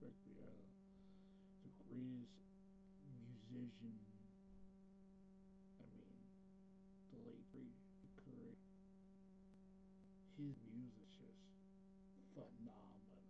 respectfully, the greatest musician. I mean, the late great Corea. His music's just phenomenal.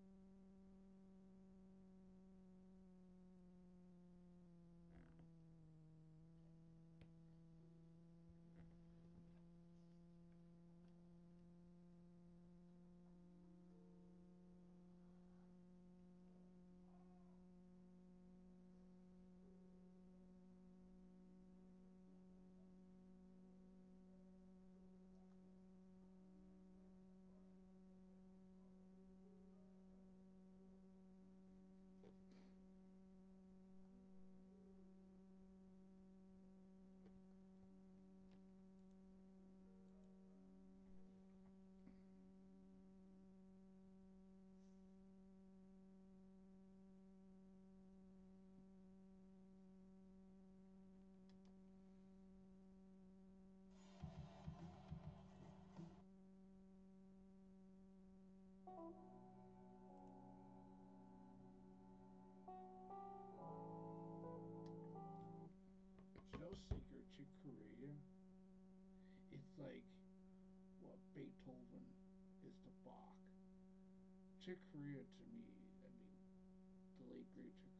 There's no secret to Korea. It's like what Beethoven is to Bach. Chick Corea to me, I mean, the late great Chick